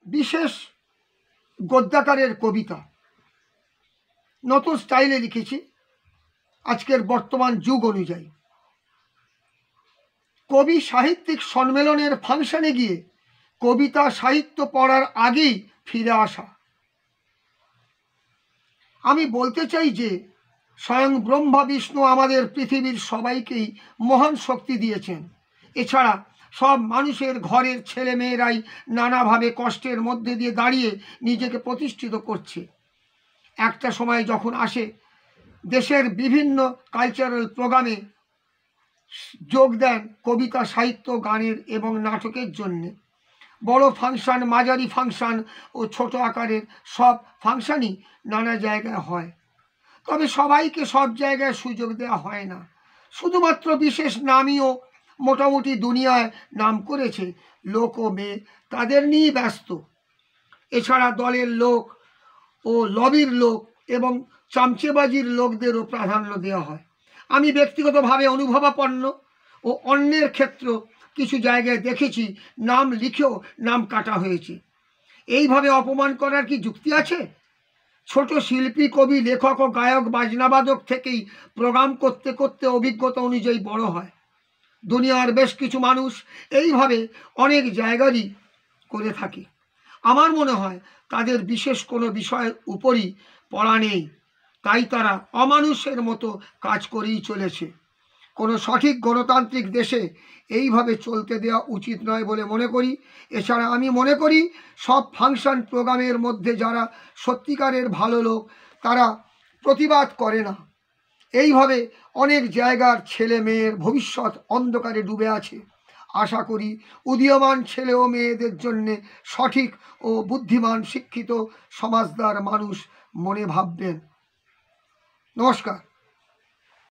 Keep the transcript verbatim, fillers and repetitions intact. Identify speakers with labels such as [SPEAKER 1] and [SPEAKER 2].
[SPEAKER 1] বিশেষ গদ্যাকারের কবিতা নতুন স্টাইলে লিখেছি আজকের বর্তমান যুগ অনুযায়ী। কবি সাহিত্যিক সম্মেলনের ফাংশনে গিয়ে কবিতা সাহিত্য পড়ার আগেই ফিরে আসা। আমি বলতে চাই যে স্বয়ং ব্রহ্মা বিষ্ণু আমাদের পৃথিবীর সবাইকেই মহান শক্তি দিয়েছেন। এছাড়া সব মানুষের ঘরের ছেলে মেয়েরাই নানাভাবে কষ্টের মধ্যে দিয়ে দাঁড়িয়ে নিজেকে প্রতিষ্ঠিত করছে। একটা সময় যখন আসে দেশের বিভিন্ন কালচারাল প্রোগ্রামে যোগ দেন কবিতা সাহিত্য গানের এবং নাটকের জন্যে। বড় ফাংশন, মাঝারি ফাংশন ও ছোট আকারের সব ফাংশনই নানা জায়গায় হয়, তবে সবাইকে সব জায়গায় সুযোগ দেওয়া হয় না। শুধুমাত্র বিশেষ নামীও মোটামুটি দুনিয়ায় নাম করেছে লোক ও মেয়ে, তাদের নিয়েই ব্যস্ত। এছাড়া দলের লোক ও লবির লোক এবং চামচেবাজির লোকদেরও প্রাধান্য দেওয়া হয়। আমি ব্যক্তিগতভাবে অনুভবাপন্ন ও অন্যের ক্ষেত্র কিছু জায়গায় দেখেছি নাম লিখেও নাম কাটা হয়েছে। এইভাবে অপমান করার কি যুক্তি আছে? ছোট শিল্পী, কবি, লেখক ও গায়ক, বাজনাবাদক থেকেই প্রোগ্রাম করতে করতে অভিজ্ঞতা অনুযায়ী বড় হয়। দুনিয়ার বেশ কিছু মানুষ এইভাবে অনেক জায়গারই করে থাকে। আমার মনে হয় তাদের বিশেষ কোনো বিষয়ের উপরই পড়া নেই, তাই তারা অমানুষের মতো কাজ করেই চলেছে। কোনো সঠিক গণতান্ত্রিক দেশে এইভাবে চলতে দেওয়া উচিত নয় বলে মনে করি। এছাড়া আমি মনে করি সব ফাংশন প্রোগ্রামের মধ্যে যারা সত্যিকারের ভালো লোক তারা প্রতিবাদ করে না। এইভাবে অনেক জায়গার ছেলে মেয়ের ভবিষ্যৎ অন্ধকারে ডুবে আছে। আশা করি উদীয়মান ছেলে ও মেয়েদের জন্যে সঠিক ও বুদ্ধিমান শিক্ষিত সমাজদার মানুষ মনে ভাববেন। নমস্কার।